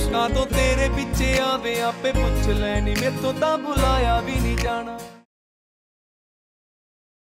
का तो तेरे पीछे आवे आपे पुछ लैनी, मेरे तो ता बुलाया भी नहीं जाना।